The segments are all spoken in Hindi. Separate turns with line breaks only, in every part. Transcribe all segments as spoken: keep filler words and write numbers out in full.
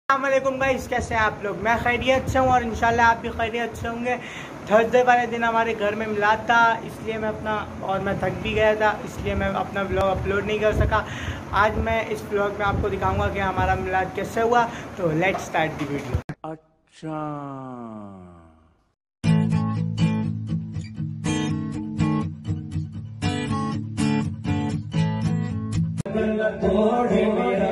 अस्सलामुअलैकुम गाइस, कैसे हैं आप लोग। मैं खैरियत से हूँ और इंशाल्लाह आप भी खैरियत से होंगे। थर्सडे वाले दिन हमारे घर में मिलाद था, इसलिए मैं अपना और मैं थक भी गया था, इसलिए मैं अपना व्लॉग अपलोड नहीं कर सका। आज मैं इस व्लॉग में आपको दिखाऊंगा कि हमारा मिलाद कैसे हुआ। तो लेट्स स्टार्ट दी वीडियो। अच्छा
तोड़े मेरा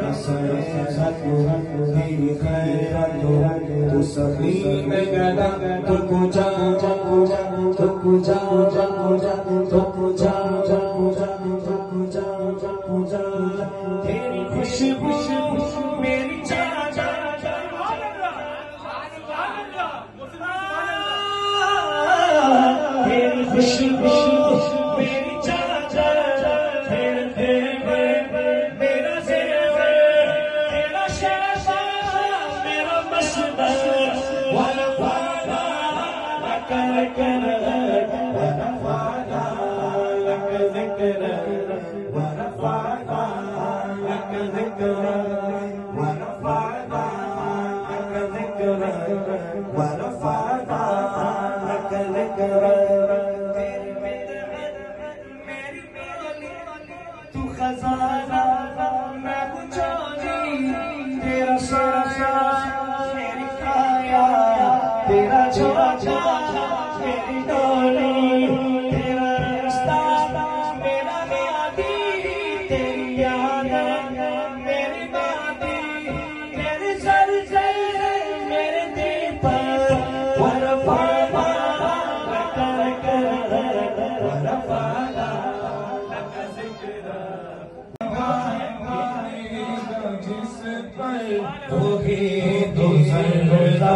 तेरी खैरत तू सभी में गदा तू पूजा पूजा पूजा तू पूजा पूजा पूजा तू पूजा पूजा पूजा तू पूजा पूजा पूजा तेरी खुशबू मेरी जान तेरी खुशबू मेरी जान तू खजाना मैं बुझानी तेरा सारा मेरी काया तेरा छोटा मेरी डोली तेरा रिश्ता मेरा वादी तेरी याद मेरी बाती तेरे सर से मेरे दिल पर वरफा कर कर वरफा होगी तो सरदा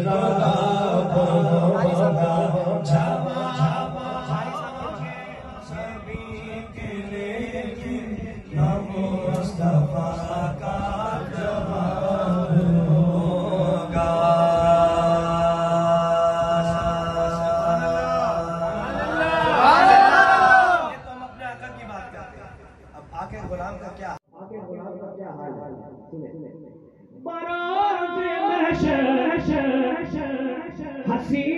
सभी के लेकिन मुस्तफा का जवाब होगा। ये तो हम अपने आका की बात करते हैं, अब आके गुलाम का क्या आके गुलाम का क्या हाल है। बारात महशर हसी